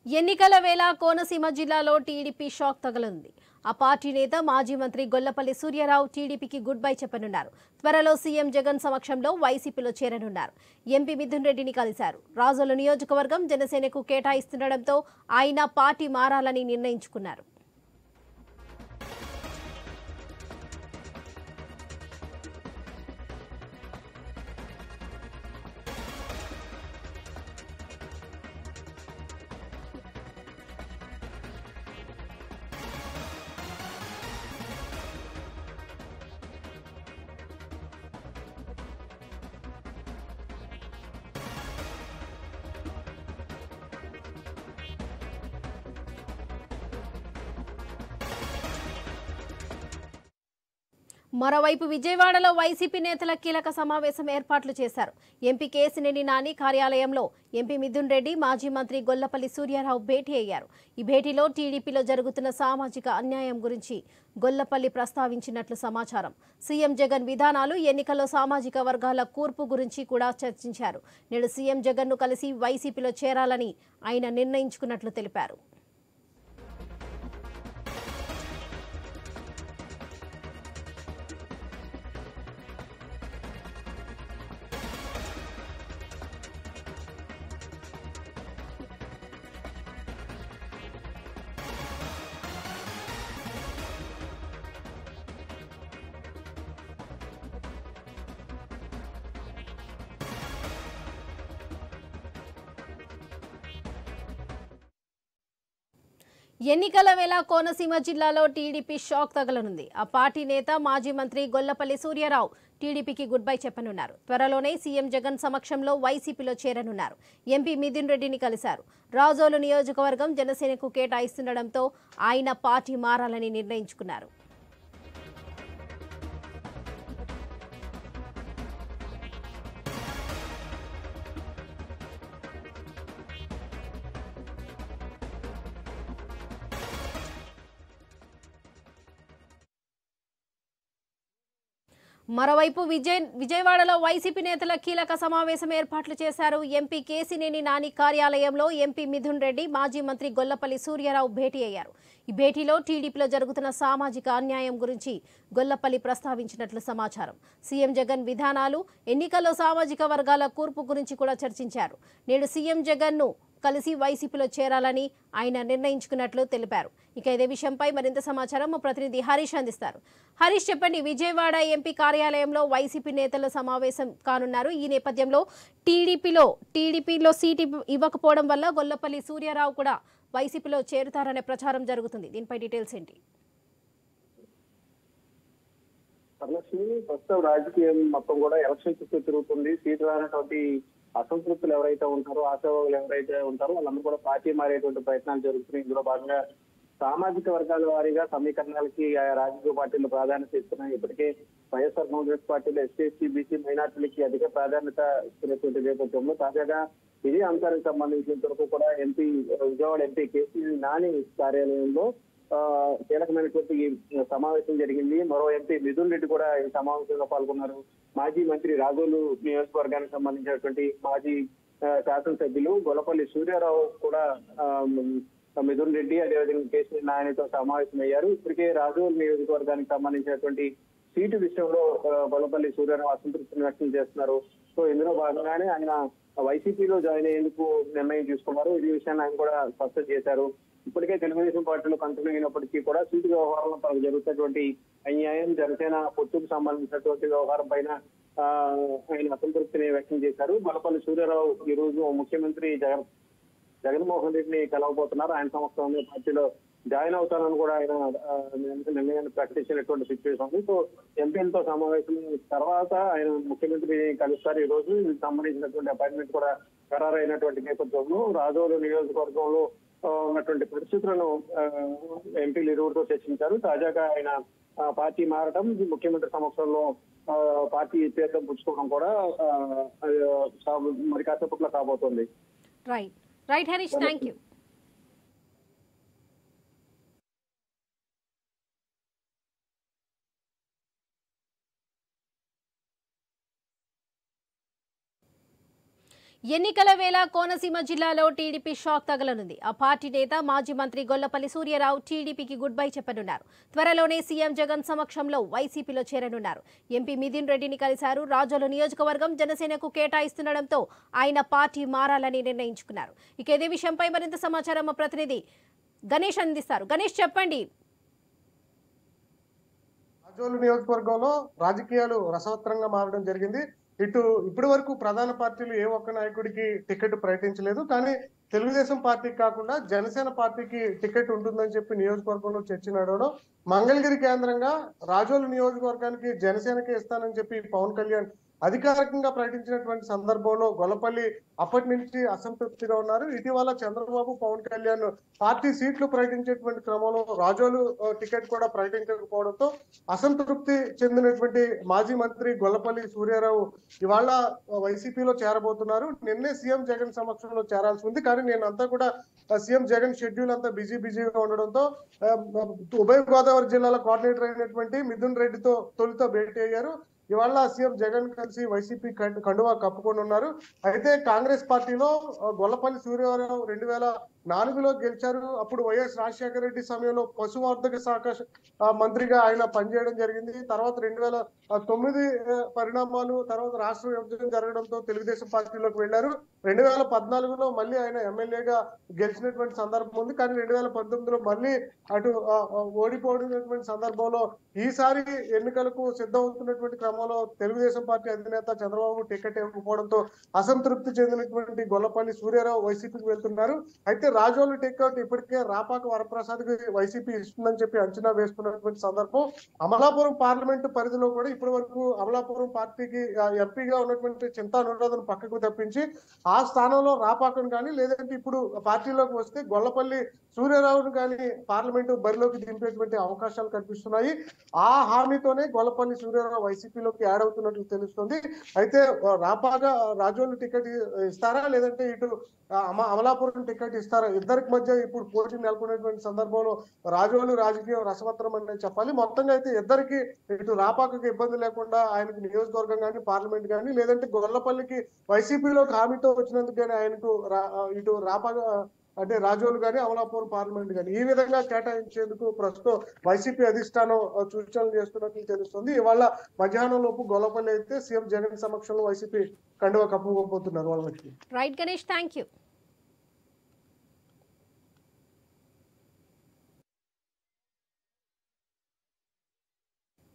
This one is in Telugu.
ఎన్నికల వేళ కోనసీమ జిల్లాలో టీడీపీ షాక్ తగలింది. ఆ పార్టీ నేత మాజీ మంత్రి గొల్లపల్లి సూర్యారావు టీడీపీకి గుడ్ బై చెప్పనున్నారు. త్వరలో సీఎం జగన్ సమక్షంలో వైసీపీలో చేరనున్నారు. ఎంపీ మిథున్ రెడ్డిని కలిశారు. రాజోలు నియోజకవర్గం జనసేనకు కేటాయిస్తుండటంతో ఆయన పార్టీ మారాలని నిర్ణయించుకున్నారు. మరోవైపు విజయవాడలో వైసీపీ నేతల కీలక సమావేశం ఏర్పాట్లు చేశారు. ఎంపీ కేసినేని నాని కార్యాలయంలో ఎంపీ మిథున్ రెడ్డి, మాజీ మంత్రి గొల్లపల్లి సూర్యారావు భేటీ అయ్యారు. ఈ భేటీలో టీడీపీలో జరుగుతున్న సామాజిక అన్యాయం గురించి గొల్లపల్లి ప్రస్తావించినట్లు సమాచారం. సీఎం జగన్ విధానాలు, ఎన్నికల్లో సామాజిక వర్గాల కూర్పు గురించి కూడా చర్చించారు. నేడు సీఎం జగన్ను కలిసి వైసీపీలో చేరాలని ఆయన నిర్ణయించుకున్నట్లు తెలిపారు. ఎన్నికల వేళ కోనసీమ జిల్లాలో టీడీపీ షాక్ తగలనుంది. ఆ పార్టీ నేత మాజీ మంత్రి గొల్లపల్లి సూర్యారావు టీడీపీకి గుడ్ బై చెప్పనున్నారు. త్వరలోనే సీఎం జగన్ సమక్షంలో వైసీపీలో చేరనున్నారు. ఎంపీ మిథున్ రెడ్డిని కలిశారు. రాజోలు నియోజకవర్గం జనసేనకు కేటాయిస్తుండటంతో ఆయన పార్టీ మారాలని నిర్ణయించుకున్నారు. మరోవైపు విజయవాడలో వైసీపీ నేతల కీలక సమావేశం ఏర్పాట్లు చేశారు. ఎంపీ కేసినేని నాని కార్యాలయంలో ఎంపీ మిథున్ రెడ్డి, మాజీ మంత్రి గొల్లపల్లి సూర్యారావు భేటీ అయ్యారు. ఈ భేటీలో టీడీపీలో జరుగుతున్న సామాజిక అన్యాయం గురించి గొల్లపల్లి ప్రస్తావించినట్లు సమాచారం. సీఎం జగన్ విధానాలు, ఎన్నికల్లో సామాజిక వర్గాల కూర్పు గురించి కూడా చర్చించారు. నేడు సీఎం జగన్ను కలిసి వైసీపీలో చేరాలని ఆయన నిర్ణయించుకున్నట్లు తెలిపారు. ఇక ఇదే విషయంపై మరింత సమాచారం మా ప్రతినిధి హరీష్ అందిస్తారు. హరీష్, చెప్పండి, విజయవాడ ఎంపీ కార్యాలయంలో వైసీపీ నేతల సమావేశం కానున్నారు. ఈ నేపథ్యంలో టీడీపీలో సీటు ఇవ్వకపోవడం వల్ల గొల్లపల్లి సూర్యారావు కూడా వైసీపీలో చేరుతారనే ప్రచారం జరుగుతుంది. దీనిపై డీటెయిల్స్ ఏంటి? ప్రస్తుతం రాజకీయం మొత్తం కూడా ఎలక్షన్ చుట్టూ తిరుగుతుంది. సీటు రానటువంటి అసంతృప్తులు ఎవరైతే ఉంటారో, ఆశావాదులు ఎవరైతే ఉంటారో వాళ్ళందరూ కూడా పార్టీ మారేటువంటి ప్రయత్నాలు జరుగుతున్నాయి. ఇందులో భాగంగా సామాజిక వర్గాల వారీగా సమీకరణాలకి ఆయా రాజకీయ పార్టీలు ప్రాధాన్యత ఇస్తున్నాయి. ఇప్పటికే వైఎస్ఆర్ కాంగ్రెస్ పార్టీలో ఎస్సీ, ఎస్టీ, బీసీ మైనార్టీలకి అధిక ప్రాధాన్యత ఇస్తున్నటువంటి నేపథ్యంలో తాజాగా ఇదే అంశానికి సంబంధించినంత వరకు కూడా విజయవాడ ఎంపీ కేసీఆర్ నాని కార్యాలయంలో కీలకమైనటువంటి సమావేశం జరిగింది. మరో ఎంపీ మిథున్ రెడ్డి కూడా ఈ సమావేశంలో పాల్గొన్నారు. మాజీ మంత్రి రాజోలు నియోజకవర్గానికి సంబంధించినటువంటి మాజీ శాసనసభ్యులు గొల్లపల్లి సూర్యారావు కూడా మిథున్ రెడ్డి, అదేవిధంగా కేసీఆర్ నాయనితో సమావేశమయ్యారు. ఇప్పటికే రాజోలు నియోజకవర్గానికి సంబంధించినటువంటి సీటు విషయంలో గొల్లపల్లి సూర్యారావు అసంతృప్తిని వ్యక్తం చేస్తున్నారు. సో ఇందులో భాగంగానే ఆయన వైసీపీలో జాయిన్ అయ్యేందుకు నిర్ణయం తీసుకున్నారు. ఈ విషయాన్ని ఆయన కూడా స్పష్టం చేశారు. ఇప్పటికే తెలుగుదేశం పార్టీలో కంటిన్యూ కూడా సీటు వ్యవహారంలో తనకు జరుగుతున్నటువంటి అన్యాయం, జనసేన పొత్తుకు సంబంధించినటువంటి వ్యవహారం పైన ఆయన అసంతృప్తిని వ్యక్తం చేశారు. గొల్లపల్లి సూర్యారావు ఈ రోజు ముఖ్యమంత్రి జగన్మోహన్ రెడ్డిని కలవబోతున్నారు. ఆయన సమక్షంలో పార్టీలో జాయిన్ అవుతానని కూడా ఆయన నిర్ణయాన్ని ప్రకటించినటువంటి సిచ్యువేషన్ ఉంది. సో ఎంపీలతో సమావేశం తర్వాత ఆయన ముఖ్యమంత్రిని కలుస్తారు. ఈ రోజు సంబంధించినటువంటి అపాయింట్మెంట్ కూడా ఖరారైనటువంటి నేపథ్యంలో రాజోలు నియోజకవర్గంలో ఉన్నటువంటి పరిస్థితులను ఎంపీలు ఇరువురితో చర్చించారు. తాజాగా ఆయన పార్టీ మారటం, ముఖ్యమంత్రి సమక్షంలో పార్టీ తీర్థం పుచ్చుకోవడం కూడా మరి కాసేపట్లో కాబోతోంది. Right Harish, thank you. ఎన్నికల వేళ కోనసీమ జిల్లాలో టీడీపీ షాక్ తగలనుంది. ఆ పార్టీ నేత మాజీ మంత్రి గొల్లపల్లి సూర్యారావు టీడీపీకి గుడ్ బై చెప్పనున్నారు. త్వరలోనే సీఎం జగన్ సమక్షంలో వైసీపీలో చేరనున్నారు. ఎంపీ మిథున్ రెడ్డిని కలిశారు. రాజోలు నియోజకవర్గం జనసేనకు కేటాయిస్తుండటంతో ఆయన పార్టీ మారాలని నిర్ణయించుకున్నారు. ఇక ఇదే విషయంపై మరింత సమాచారం మా ప్రతినిధి గణేష్ అందిస్తారు. గణేష్, చెప్పండి. రాజోలు నియోజకవర్గంలో రాజకీయాలు రసవత్తరంగా మారడం జరిగింది. ఇప్పటి వరకు ప్రధాన పార్టీలు ఏ ఒక్క నాయకుడికి టికెట్ ప్రకటించలేదు. కానీ తెలుగుదేశం పార్టీకి కాకుండా జనసేన పార్టీకి టికెట్ ఉంటుందని చెప్పి నియోజకవర్గంలో చర్చ నడవడం, మంగళగిరి కేంద్రంగా రాజోలు నియోజకవర్గానికి జనసేనకి ఇస్తానని చెప్పి పవన్ కళ్యాణ్ అధికారికంగా ప్రకటించినటువంటి సందర్భంలో గొల్లపల్లి అప్పటి నుంచి అసంతృప్తిగా ఉన్నారు. ఇటీవల చంద్రబాబు పవన్ కళ్యాణ్ పార్టీ సీట్లు ప్రకటించేటువంటి క్రమంలో రాజోలు టికెట్ కూడా ప్రకటించకపోవడంతో అసంతృప్తి చెందినటువంటి మాజీ మంత్రి గొల్లపల్లి సూర్యారావు ఇవాళ వైసీపీలో చేరబోతున్నారు. నిన్నే సీఎం జగన్ సమక్షంలో చేరాల్సి ఉంది. కానీ నేనంతా కూడా సీఎం జగన్ షెడ్యూల్ అంతా బిజీగా ఉండడంతో ఉభయ గోదావరి జిల్లాల కోఆర్డినేటర్ అయినటువంటి మిథున్ రెడ్డితో తొలితో భేటీ అయ్యారు. ఇవాళ సీఎం జగన్ కలిసి వైసీపీ కండువా కప్పుకొని ఉన్నారు. అయితే కాంగ్రెస్ పార్టీలో గొల్లపల్లి సూర్యారావు 2004లో గెలిచారు. అప్పుడు వైఎస్ రాజశేఖర రెడ్డి సమయంలో పశువర్ధక శాఖ మంత్రిగా ఆయన పనిచేయడం జరిగింది. తర్వాత 2009 పరిణామాలు, తర్వాత రాష్ట్ర విభజన జరగడంతో తెలుగుదేశం పార్టీలోకి వెళ్లారు. 2014లో మళ్ళీ ఆయన ఎమ్మెల్యేగా గెలిచినటువంటి సందర్భం ఉంది. కానీ 2019లో మళ్ళీ అటు ఓడిపోయినటువంటి సందర్భంలో ఈసారి ఎన్నికలకు సిద్ధమవుతున్నటువంటి క్రమంలో తెలుగుదేశం పార్టీ అధినేత చంద్రబాబు టికెట్ ఇవ్వకపోవడంతో అసంతృప్తి చెందినటువంటి గొల్లపల్లి సూర్యారావు వైసీపీకి వెళ్తున్నారు. అయితే రాజోలు టికెట్ ఇప్పటికే రాపాక వరప్రసాద్ కి వైసీపీ ఇస్తుందని చెప్పి అంచనా వేసుకున్నటువంటి సందర్భం. అమలాపురం పార్లమెంటు పరిధిలో కూడా ఇప్పటి వరకు అమలాపురం పార్టీకి ఎంపీగా ఉన్నటువంటి చింతా అనురాధను పక్కకు తప్పించి ఆ స్థానంలో రాపాకను కానీ, లేదంటే ఇప్పుడు పార్టీలోకి వస్తే గొల్లపల్లి సూర్యారావును కానీ పార్లమెంటు బరిలోకి దింపేటువంటి అవకాశాలు కనిపిస్తున్నాయి. ఆ హామీతోనే గొల్లపల్లి సూర్యారావు వైసీపీలోకి యాడ్ అవుతున్నట్లు తెలుస్తుంది. అయితే రాపాక రాజోలు టికెట్ ఇస్తారా, లేదంటే ఇటు అమలాపురం టికెట్ ఇస్తారా? ఇద్దరికి మధ్య ఇప్పుడు పోటీ నెలకొనేటువంటి సందర్భంలో రాజోలు రాజకీయం రసవత్తరం అని చెప్పాలి. మొత్తంగా అయితే ఇద్దరికి ఇటు రాపాకకి ఇబ్బంది లేకుండా ఆయనకు నియోజకవర్గం కానీ, పార్లమెంట్ కానీ, లేదంటే గొల్లపల్లికి వైసీపీలోకి హామీతో వచ్చినందుకు కానీ ఆయనకు ఇటు రాపాక అంటే రాజోలు కానీ, అమలాపురం పార్లమెంట్ కానీ ఈ విధంగా కేటాయించేందుకు ప్రస్తుతం వైసీపీ అధిష్టానం సూచనలు చేస్తున్నట్లు తెలుస్తుంది. ఇవాళ మధ్యాహ్నం లోపు గొల్లపల్లి అయితే సీఎం జగన్ సమక్షంలో వైసీపీ కండువా కప్పుకోబోతున్నారు వాళ్ళకి. Right Ganesh, thank you.